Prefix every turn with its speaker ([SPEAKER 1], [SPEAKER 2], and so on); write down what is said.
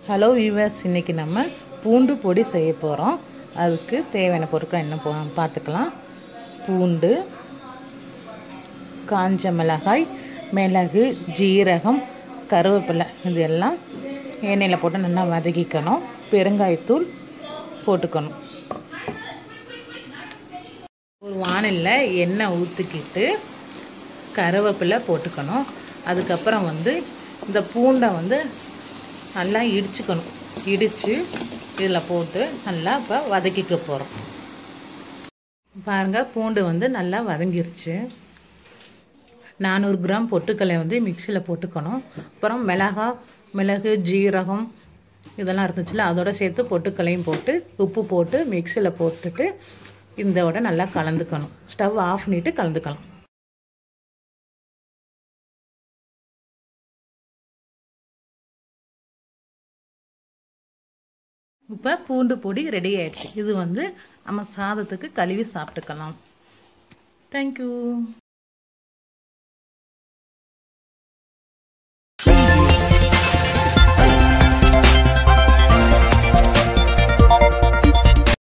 [SPEAKER 1] Hello viewers, இன்றைக்கி நம்ம பூண்டு பொடி செய்ய போகிறோம். அதுக்கு தேவையான பொருட்கள் என்ன பார்த்துக்கலாம். பூண்டு, காஞ்ச மிளகாய், மிளகு, ஜீரகம், கருவேப்பிலை இது எல்லாம் எண்ணெயில் போட்டு நல்லா வதக்கிக்கணும். பெருங்காயத்தூள் போட்டுக்கணும். ஒரு வாணலில் எண்ணெய் ஊற்றிக்கிட்டு கருவேப்பிலை போட்டுக்கணும். அதுக்கப்புறம் இந்த பூண்டை நல்லா இடிச்சுக்கணும். இடித்து இதில் போட்டு நல்லா இப்போ வதக்கிக்க போகிறோம். பாருங்கள், பூண்டு நல்லா வதங்கிருச்சு. 400 கிராம் பொட்டுக்கல்லை மிக்சியில் போட்டுக்கணும். அப்புறம் மிளகு, ஜீரகம் இதெல்லாம் இருந்துச்சுல, அதோட சேர்த்து பொட்டுக்கல்லையும் போட்டு உப்பு போட்டு மிக்சியில் போட்டுட்டு இதோட நல்லா கலந்துக்கணும். ஸ்டவ் ஆஃப் பண்ணிவிட்டு கலந்துக்கலாம். இப்போ பூண்டு பொடி ரெடி ஆயிடுச்சு. இது நம்ம சாதத்துக்கு கழுவி சாப்பிட்டுக்கலாம். தேங்க்யூ.